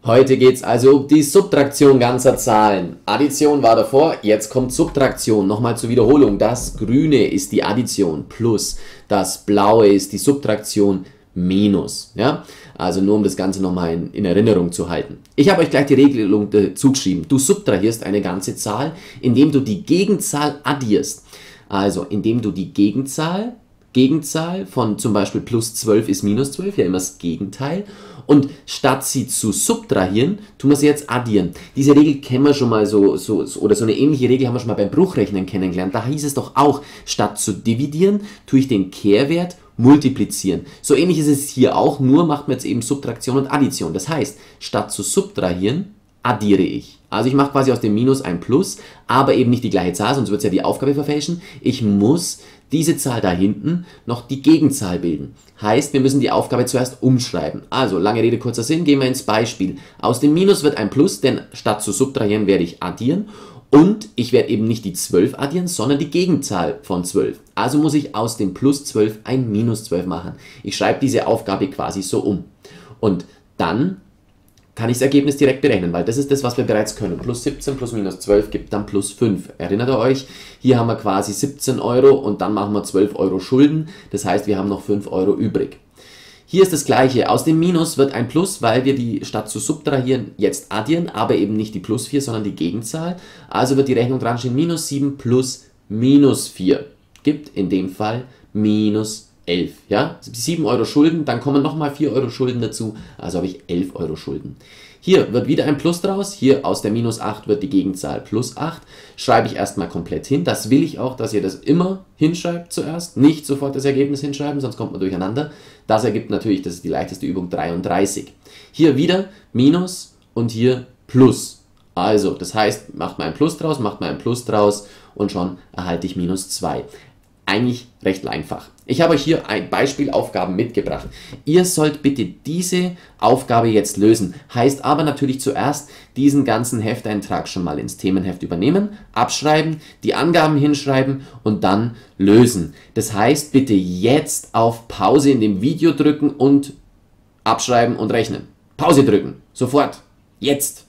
Heute geht es also um die Subtraktion ganzer Zahlen. Addition war davor, jetzt kommt Subtraktion. Nochmal zur Wiederholung. Das Grüne ist die Addition plus, das Blaue ist die Subtraktion minus. Ja? Also nur um das Ganze nochmal in Erinnerung zu halten. Ich habe euch gleich die Regelung zugeschrieben. Du subtrahierst eine ganze Zahl, indem du die Gegenzahl addierst. Also indem du die Gegenzahl von zum Beispiel plus 12 ist minus 12, ja immer das Gegenteil. Und statt sie zu subtrahieren, tun wir sie jetzt addieren. Diese Regel kennen wir schon mal oder so eine ähnliche Regel haben wir schon mal beim Bruchrechnen kennengelernt. Da hieß es doch auch, statt zu dividieren, tue ich den Kehrwert multiplizieren. So ähnlich ist es hier auch, nur macht man jetzt eben Subtraktion und Addition. Das heißt, statt zu subtrahieren, addiere ich. Also ich mache quasi aus dem Minus ein Plus, aber eben nicht die gleiche Zahl, sonst wird es ja die Aufgabe verfälschen. Ich muss diese Zahl da hinten noch die Gegenzahl bilden. Heißt, wir müssen die Aufgabe zuerst umschreiben. Also, lange Rede, kurzer Sinn, gehen wir ins Beispiel. Aus dem Minus wird ein Plus, denn statt zu subtrahieren werde ich addieren. Und ich werde eben nicht die 12 addieren, sondern die Gegenzahl von 12. Also muss ich aus dem plus 12 ein minus 12 machen. Ich schreibe diese Aufgabe quasi so um. Und dann kann ich das Ergebnis direkt berechnen, weil das ist das, was wir bereits können. Plus 17 plus minus 12 gibt dann plus 5. Erinnert ihr euch? Hier haben wir quasi 17 Euro und dann machen wir 12 Euro Schulden. Das heißt, wir haben noch 5 Euro übrig. Hier ist das Gleiche. Aus dem Minus wird ein Plus, weil wir die statt zu subtrahieren jetzt addieren, aber eben nicht die plus 4, sondern die Gegenzahl. Also wird die Rechnung dran stehen, minus 7 plus minus 4 gibt in dem Fall minus 11. Ja? 7 Euro Schulden, dann kommen nochmal 4 Euro Schulden dazu, also habe ich 11 Euro Schulden. Hier wird wieder ein Plus draus, hier aus der minus 8 wird die Gegenzahl plus 8. Schreibe ich erstmal komplett hin, das will ich auch, dass ihr das immer hinschreibt zuerst, nicht sofort das Ergebnis hinschreiben, sonst kommt man durcheinander. Das ergibt natürlich, das ist die leichteste Übung, 33. Hier wieder Minus und hier Plus. Also, das heißt, macht mal ein Plus draus und schon erhalte ich minus 2. Eigentlich recht einfach. Ich habe euch hier ein Beispielaufgaben mitgebracht. Ihr sollt bitte diese Aufgabe jetzt lösen. Heißt aber natürlich zuerst diesen ganzen Hefteintrag schon mal ins Themenheft übernehmen, abschreiben, die Angaben hinschreiben und dann lösen. Das heißt, bitte jetzt auf Pause in dem Video drücken und abschreiben und rechnen. Pause drücken. Sofort. Jetzt.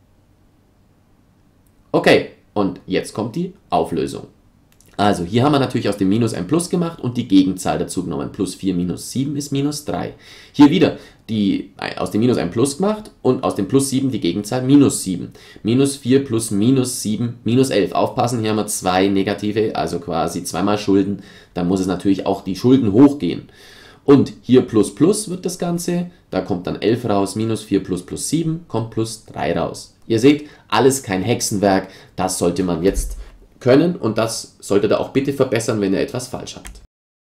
Okay. Und jetzt kommt die Auflösung. Also hier haben wir natürlich aus dem Minus ein Plus gemacht und die Gegenzahl dazu genommen. Plus 4 minus 7 ist minus 3. Hier wieder aus dem Minus ein Plus gemacht und aus dem Plus 7 die Gegenzahl minus 7. Minus 4 plus minus 7 minus 11. Aufpassen, hier haben wir zwei negative, also quasi zweimal Schulden. Dann muss es natürlich auch die Schulden hochgehen. Und hier plus plus wird das Ganze, da kommt dann 11 raus, minus 4 plus plus 7 kommt plus 3 raus. Ihr seht, alles kein Hexenwerk, das sollte man jetzt können und das solltet ihr auch bitte verbessern, wenn ihr etwas falsch habt.